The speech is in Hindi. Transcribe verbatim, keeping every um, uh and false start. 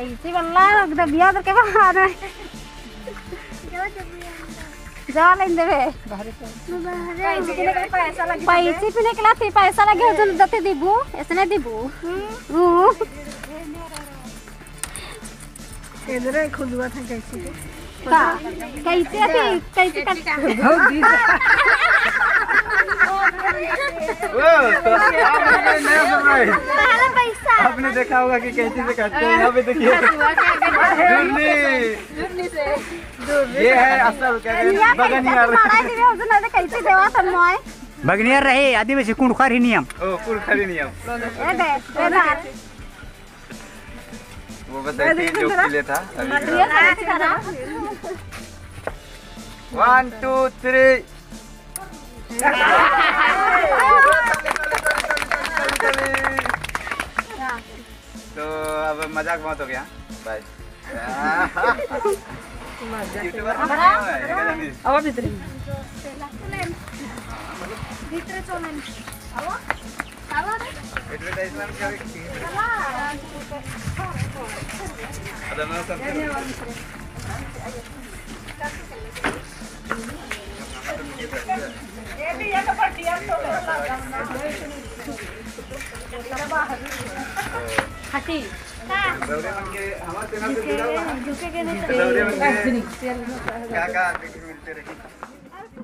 कैसी बल्ला एकदम बिया के बाहर है जा लेन देबे पैसा लगे पैसे पिने के लाती पैसा लगे जन दते दिबू ऐसने दिबू हूं इधर खुदवा था कैसे का कैसे थी कैसे का हो दी ओ तो आपने नया सरप्राइज पहला पैसा आपने देखा होगा कि कैसे से काटते हैं। यहाँ पे देखिए जुर्नी जुर्नी से ये है असल क्या कहते हैं बगनियार कैसे देवा तन्मय बगनियार रहे आदिवासी कुंडखार ही नियम ओ कुल खरी नियम ए दे बेदार वो बताइए जो के लिए था वन टू थ्री तो अब मजाक बहुत हो गया बाय अब भीतर भीतर चलन आओ आओ एडवर्टाइजमेंट का ada mana ये भी ये तो बढ़िया तो हटी दौरे मन के हमारे सेना से जुड़ा हुआ है झुके के नहीं दौरे मन के क्या क्या मिलते रही